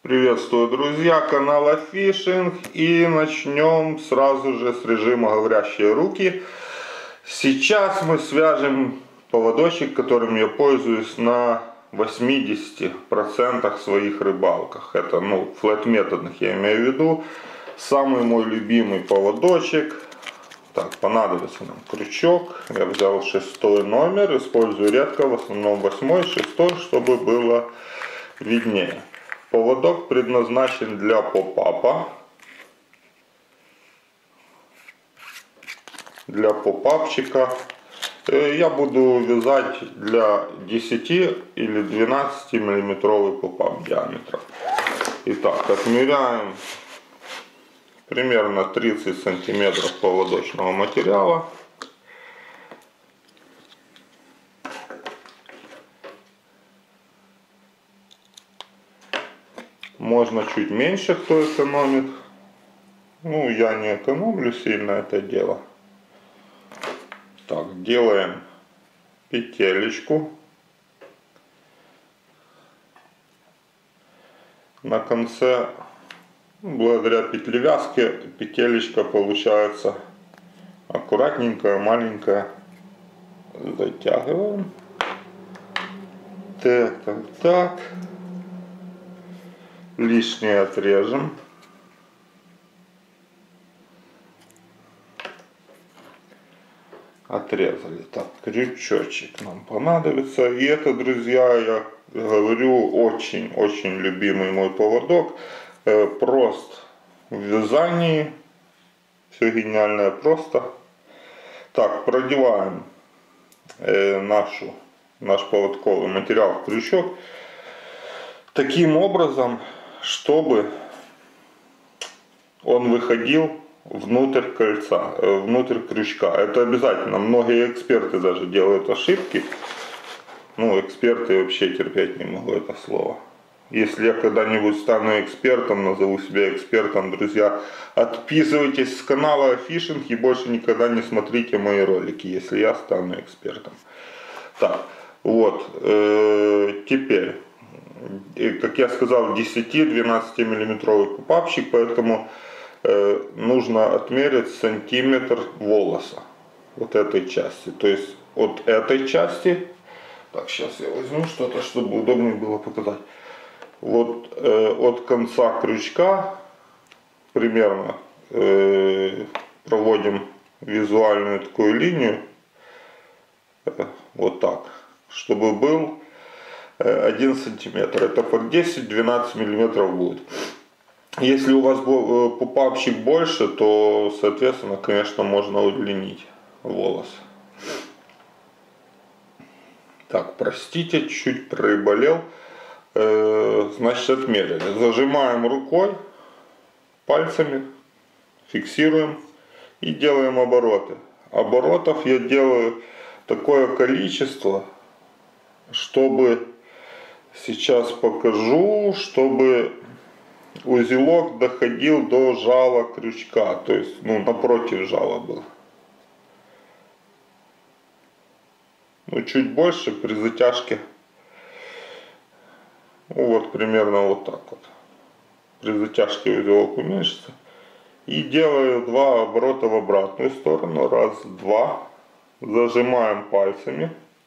Приветствую, друзья, канала Фишинг, и начнем сразу же с режима говорящие руки. Сейчас мы свяжем поводочек, которым я пользуюсь на 80% своих рыбалках. Это, флэт-методных я имею в виду. Самый мой любимый поводочек. Так, понадобится нам крючок. Я взял 6 номер, использую редко, в основном 8, 6, чтобы было виднее. Поводок предназначен для попапа. Для попапчика. Я буду вязать для 10 или 12 миллиметровый попап диаметра. Итак, отмеряем примерно 30 сантиметров поводочного материала. Можно чуть меньше, кто экономит. Я не экономлю сильно это дело. Так, делаем петелечку. На конце, благодаря петлевязке, петелечка получается аккуратненькая, маленькая. Затягиваем. Так. Лишнее отрежем. Отрезали. Так, крючочек нам понадобится. И это, друзья, я говорю, очень любимый мой поводок. Прост в вязании. Все гениальное просто. Так, продеваем наш поводковый материал в крючок. Таким образом, чтобы он выходил внутрь кольца, внутрь крючка. Это обязательно. Многие эксперты даже делают ошибки. Эксперты, вообще терпеть не могу это слово. Если я когда-нибудь стану экспертом, назову себя экспертом, друзья, отписывайтесь с канала Фишинг и больше никогда не смотрите мои ролики, если я стану экспертом. Так, вот, теперь, как я сказал, 10-12 миллиметровый попапчик, поэтому нужно отмерить сантиметр волоса вот этой части. То есть от этой части, так, сейчас я возьму что-то, чтобы удобнее было показать. Вот от конца крючка примерно проводим визуальную такую линию, вот так, чтобы был 1 сантиметр. Это под 10-12 миллиметров будет. Если у вас попапчик больше, то, соответственно, конечно, можно удлинить волос. Так, простите, чуть приболел. Значит, отмерили. Зажимаем рукой, пальцами, фиксируем и делаем обороты. Оборотов я делаю такое количество, чтобы, сейчас покажу, чтобы узелок доходил до жала крючка, то есть, напротив жала был. Чуть больше при затяжке. Вот примерно вот так вот. При затяжке узелок уменьшится. И делаю 2 оборота в обратную сторону. Раз, два. Зажимаем пальцами.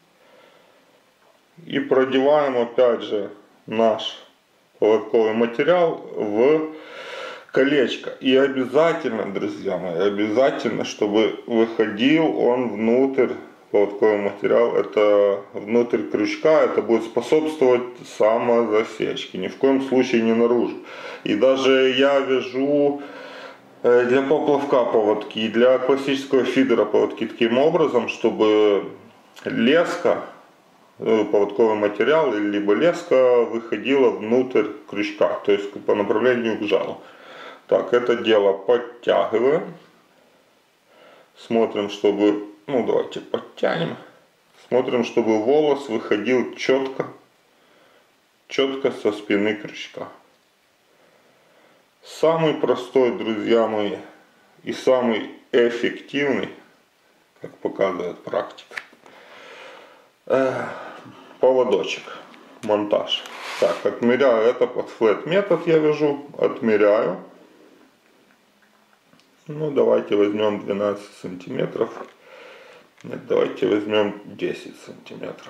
И продеваем опять же наш поводковый материал в колечко. И обязательно, друзья мои, обязательно, чтобы выходил он внутрь, поводковый материал, это внутрь крючка, это будет способствовать самозасечке, ни в коем случае не наружу. И даже я вяжу для поплавка поводки, для классического фидера поводки таким образом, чтобы леска, поводковый материал, либо леска выходила внутрь крючка, то есть по направлению к жалу. Так, это дело подтягиваем. Смотрим, чтобы, давайте подтянем. Смотрим, чтобы волос выходил четко со спины крючка. Самый простой, друзья мои, и самый эффективный, как показывает практика, поводочек, монтаж. Так, отмеряю, это под флэт метод я вяжу, отмеряю. Ну, давайте возьмем 12 сантиметров. Нет, давайте возьмем 10 сантиметров.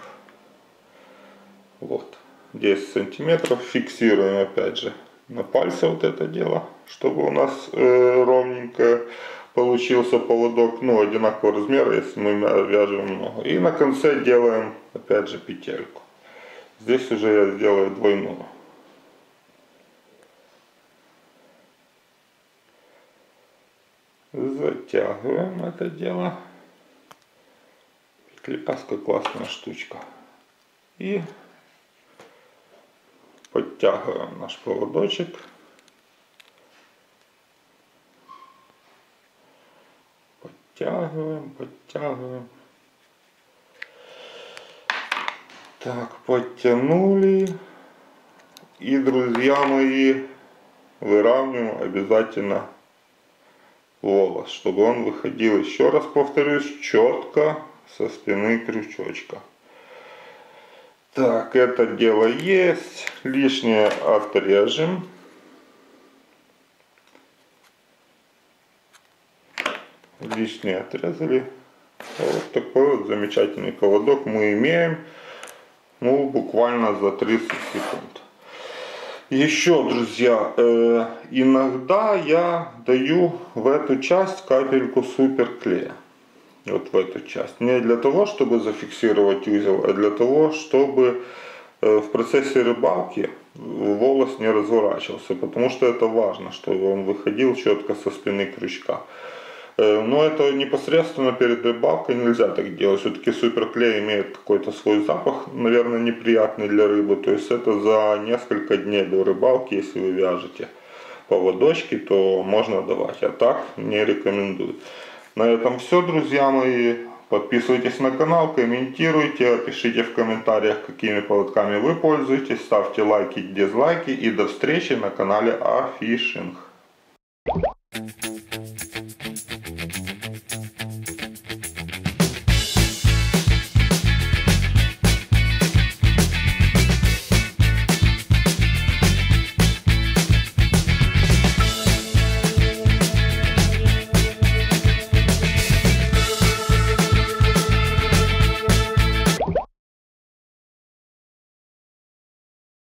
Вот, 10 сантиметров. Фиксируем опять же на пальце вот это дело, чтобы у нас ровненько получился поводок, ну, одинакового размера, если мы вяжем много. И на конце делаем опять же петельку. Здесь уже я сделаю двойную. Затягиваем это дело. Петляска классная штучка. И подтягиваем наш поводочек. Подтягиваем, подтягиваем. Так, подтянули. И, друзья мои, выравниваем обязательно волос, чтобы он выходил, еще раз повторюсь, четко со спины крючочка. Так, это дело есть. Лишнее отрежем. Лишнее отрезали. Вот такой вот замечательный поводок мы имеем. Ну, буквально за 30 секунд. Еще, друзья, иногда я даю в эту часть капельку суперклея. Вот в эту часть. Не для того, чтобы зафиксировать узел, а для того, чтобы в процессе рыбалки волос не разворачивался. Потому что это важно, чтобы он выходил четко со спины крючка. Но это непосредственно перед рыбалкой нельзя так делать. Все-таки суперклей имеет какой-то свой запах, наверное, неприятный для рыбы. То есть это за несколько дней до рыбалки, если вы вяжете поводочки, то можно давать. А так не рекомендую. На этом все, друзья мои. Подписывайтесь на канал, комментируйте, пишите в комментариях, какими поводками вы пользуетесь. Ставьте лайки, дизлайки. И до встречи на канале Афишинг.